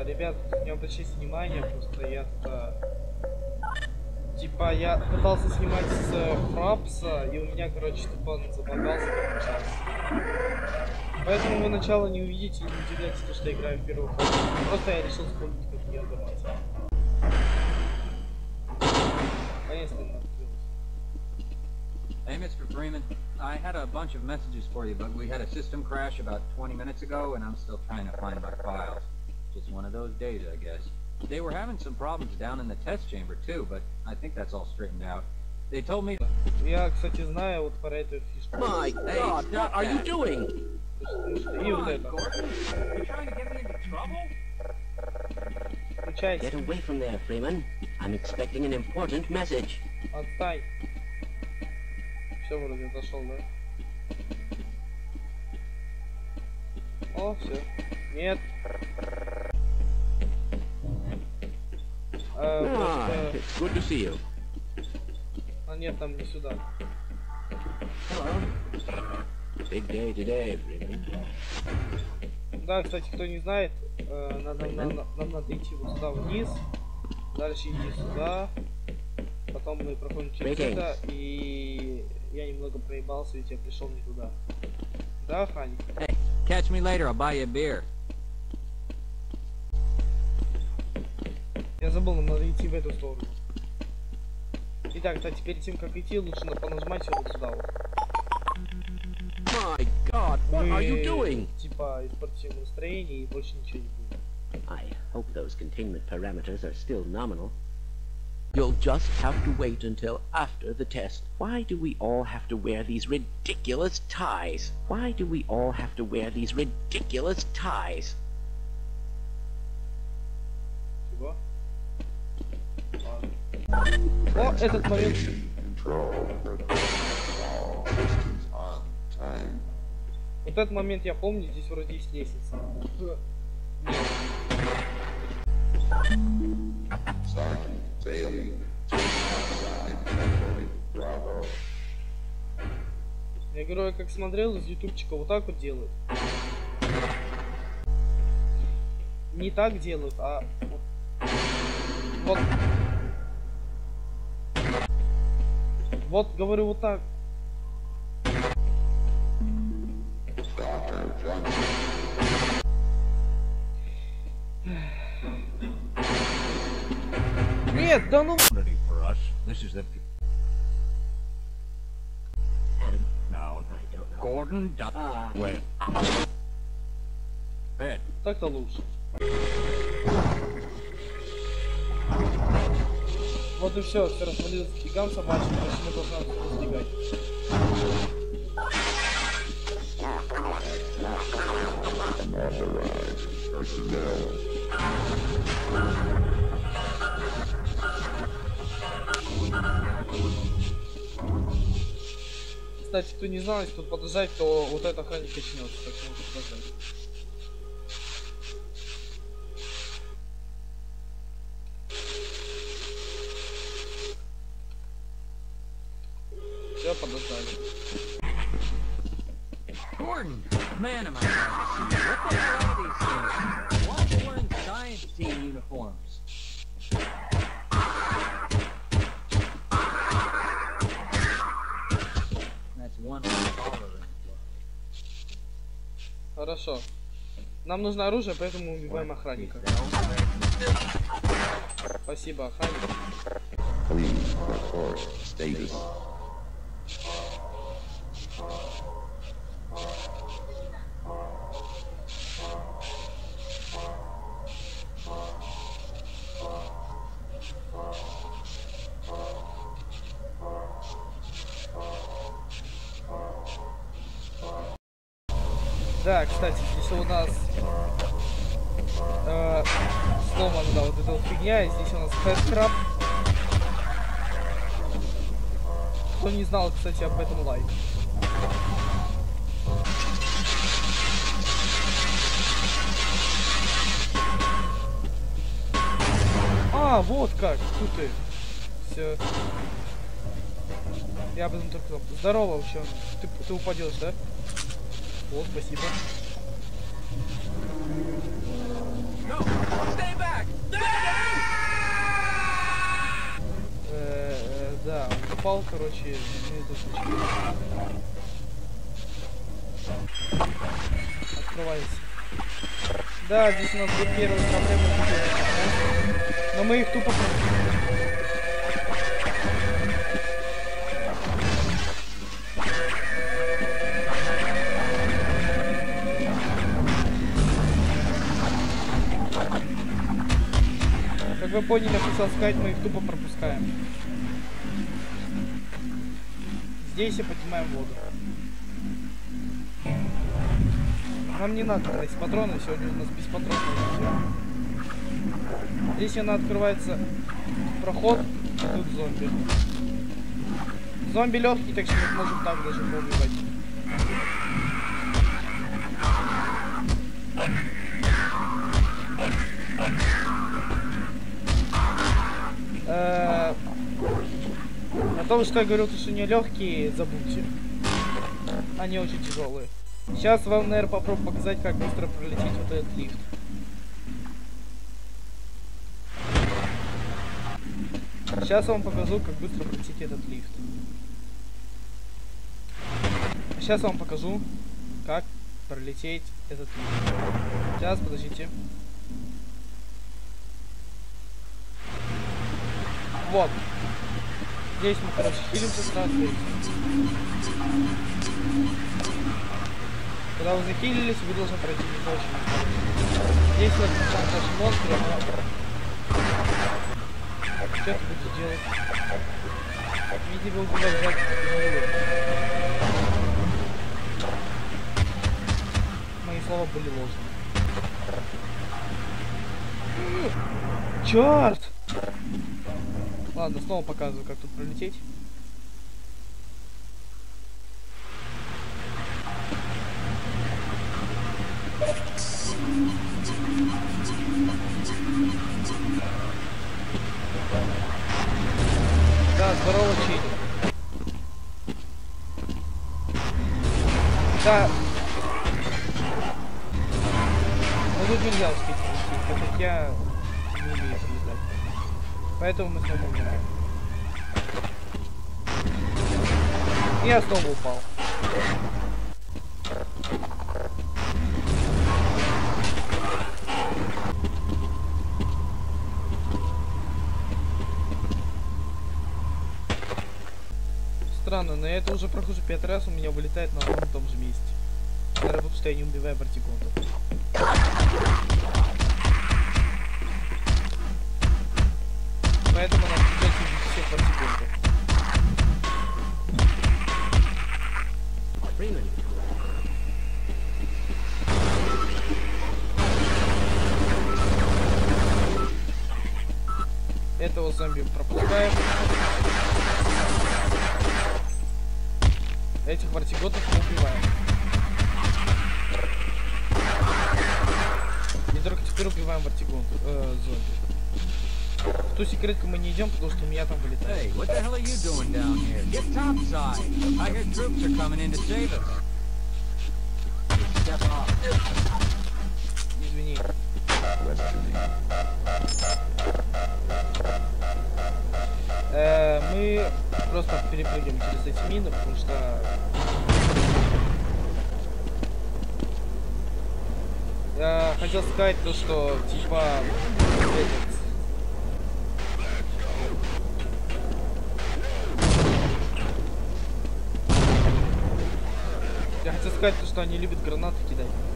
Ребят, не обращайте внимания, просто типа, я пытался снимать с Фрапса, и у меня, короче, типа, он забагался как час. Поэтому вы начало не увидите и не удивляйтесь, что я играю в первую форму. Просто я решил вспомнить, как ее отдавать. Конечно, открылось. Hey, Mr. Freeman. I had a bunch of messages for you, but we had a system crash about 20 minutes ago, and I'm still trying to find my files. Just one of those days, I guess. They were having some problems down in the test chamber, too, but I think that's all straightened out. They told me... Я, кстати, знаю вот про эту фишку. My God, what are you doing? И вот это. Включайся. Get away from there, Freeman. I'm expecting an important message. Отстань. Все, вроде отошел, да? О, все. Нет. It's good to see you. А нет, там не сюда. Big day today, Freeman. Да, кстати, кто не знает, нам надо идти вот сюда вниз, дальше идти сюда, потом мы проходим через это, и я немного проебался, ведь я пришел не туда. Да, Хань? Hey, catch me later, I'll buy you a beer. Я забыл, нам надо идти в эту сторону. Итак, кстати, перед тем, как идти, лучше понажимать вот сюда вот. My God, what are you doing? Типа, испортите настроение и больше ничего не будет. I hope those containment parameters are still nominal. You'll just have to wait until after the test. Why do we all have to wear these ridiculous ties? Why do we all have to wear these ridiculous ties? Чего? О, этот момент. Вот этот момент я помню, здесь вроде есть лестница. Я говорю, я как смотрел из ютубчика, вот так вот делают. Не так делают, а вот. Вот, говорю, вот так. Нет, да ну. Так-то лучше. Вот и все развалился гигант собачий, больше не должна сбегать. Кстати, кто не знал, если тут подождать, то вот эта охранник очнется, так что можно подождать. Все, подождали. Gordon, man, am I glad to see you. What the hell are these things? Why are they wearing science team uniforms? That's one follower. Хорошо. Нам нужно оружие, поэтому убиваем охранника. Спасибо, охранник. Да, кстати, здесь у нас сломана, да, вот эта вот фигня, и здесь у нас хэдкраб. Кто не знал, кстати, об этом лайк. А, вот как, тут ты. Все. Я об этом только... Здорово, ученый. Ты упадешь, да? Вот, спасибо. No, stay упал, короче, мне это случилось. Открывается. Да, здесь у нас будет первая проблема, но мы их тупо... Как вы поняли, хотел сказать, мы их тупо пропускаем. Здесь и поднимаем воду. Нам не надо тратить патроны, сегодня у нас без патронов. Здесь она открывается проход, и тут зомби. Зомби легкий, так что мы можем так даже поубивать. О том, что я говорил, что не легкие, забудьте. Они очень тяжелые. Сейчас вам, наверное, попробую показать, как быстро пролететь вот этот лифт. Сейчас вам покажу, как быстро пролететь этот лифт. Сейчас вам покажу, как пролететь этот лифт. Сейчас, подождите. Вот. Здесь мы, короче, хилимся сразу. Когда вы захилились, вы должны пройти не очень. Здесь вот наши монстры. Что ты будешь делать? Видимо, куда взять. Мои слова были ложными. Черт! Ладно, снова показываю, как тут пролететь. Да, здорово, чили. Да. Но тут нельзя успеть пролететь, так как я не умею летать. Поэтому мы снова умираем. И я снова упал. Странно, но я это уже прохожу 5 раз, у меня вылетает на одном и том же месте. Наверное, потому что я не убиваю вертиконтов. Поэтому нам придется убить всех вертиконтов. Этого зомби пропускаем. Этих вертиготов мы убиваем. И только теперь убиваем вертигон, зомби. В ту секретку мы не идем, потому что у меня там вылетает. Hey, what the hell are you doing down here? Get topside. I heard troops are coming in to save us. Step off. Извини. Мы просто перепрыгиваем через эти мины, потому что я хотел сказать то, что типа я хотел сказать то, что они любят гранаты кидать.